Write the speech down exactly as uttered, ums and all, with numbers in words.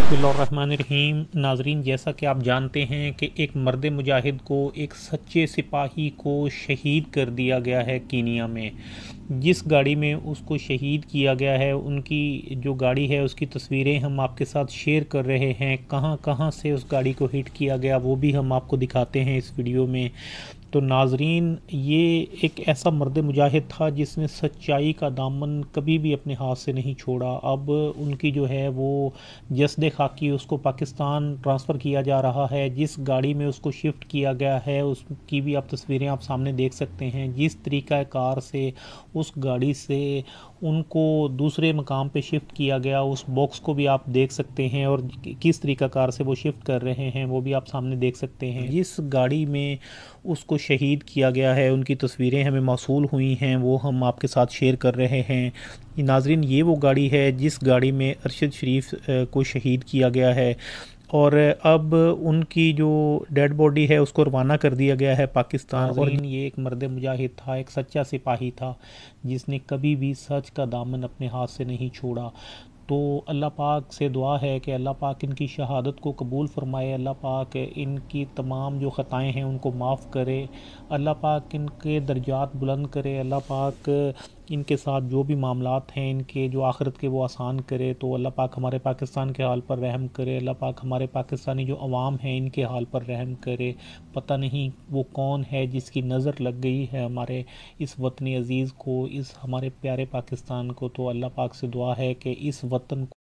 बिस्मिल्लाहिर्रहमानिर्रहीम। नाजरीन, जैसा कि आप जानते हैं कि एक मर्द मुजाहिद को, एक सच्चे सिपाही को शहीद कर दिया गया है कीनिया में। जिस गाड़ी में उसको शहीद किया गया है, उनकी जो गाड़ी है उसकी तस्वीरें हम आपके साथ शेयर कर रहे हैं। कहां कहां से उस गाड़ी को हिट किया गया वो भी हम आपको दिखाते हैं इस वीडियो में। तो नाजरीन, ये एक ऐसा मर्द मुजाहिद था जिसने सच्चाई का दामन कभी भी अपने हाथ से नहीं छोड़ा। अब उनकी जो है वो जसद खाकी उसको पाकिस्तान ट्रांसफ़र किया जा रहा है। जिस गाड़ी में उसको शिफ्ट किया गया है उसकी भी आप तस्वीरें आप सामने देख सकते हैं। जिस तरीक़ा कार से उस गाड़ी से उनको दूसरे मकाम पे शिफ्ट किया गया, उस बॉक्स को भी आप देख सकते हैं, और किस तरीक़ा कार से वो शिफ्ट कर रहे हैं वो भी आप सामने देख सकते हैं। जिस गाड़ी में उसको शहीद किया गया है उनकी तस्वीरें हमें मौसूल हुई हैं, वो हम आपके साथ शेयर कर रहे हैं। नाजरीन, ये वो गाड़ी है जिस गाड़ी में अरशद शरीफ को शहीद किया गया है, और अब उनकी जो डेड बॉडी है उसको रवाना कर दिया गया है पाकिस्तान। और ये एक मर्द मुजाहिद था, एक सच्चा सिपाही था जिसने कभी भी सच का दामन अपने हाथ से नहीं छोड़ा। तो अल्लाह पाक से दुआ है कि अल्लाह पाक इनकी शहादत को कबूल फ़रमाए, अल्लाह पाक इनकी तमाम जो ख़ताएँ हैं उनको माफ़ करे, अल्लाह पाक इनके दर्जात बुलंद करे, अल्लाह पाक इनके साथ जो भी मामलात हैं इनके जो आखिरत के वो आसान करे। तो अल्लाह पाक हमारे पाकिस्तान के हाल पर रहम करे, अल्लाह पाक हमारे पाकिस्तानी जो अवाम हैं इनके हाल पर रहम करे। पता नहीं वो कौन है जिसकी नज़र लग गई है हमारे इस वतनी अज़ीज़ को, इस हमारे प्यारे पाकिस्तान को। तो अल्लाह पाक से दुआ है कि इस वतन